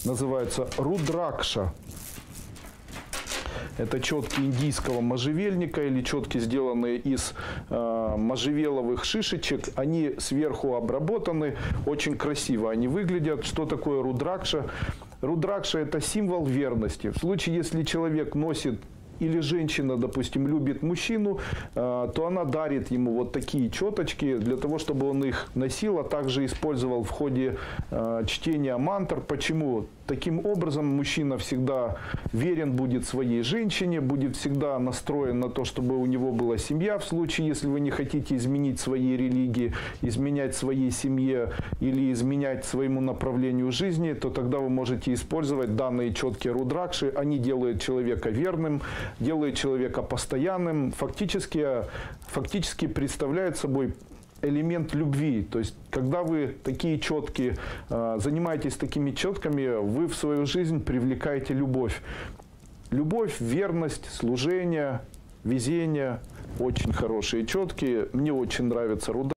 называются Рудракша. Это четки индийского можжевельника или четки, сделанные из можжевеловых шишечек. Они сверху обработаны, очень красиво они выглядят. Что такое Рудракша? Рудракша – это символ верности. В случае, если человек носит или женщина, допустим, любит мужчину, то она дарит ему вот такие четочки для того, чтобы он их носил, а также использовал в ходе чтения мантр. Почему? Таким образом, мужчина всегда верен будет своей женщине, будет всегда настроен на то, чтобы у него была семья. В случае, если вы не хотите изменить своей религии, изменять своей семье или изменять своему направлению жизни, то тогда вы можете использовать данные четкие Рудракши. Они делают человека верным, делают человека постоянным, фактически представляют собой элемент любви. То есть, когда вы такие четкие, занимаетесь такими четками, вы в свою жизнь привлекаете любовь. Любовь, верность, служение, везение. Очень хорошие четкие. Мне очень нравится Рудракша.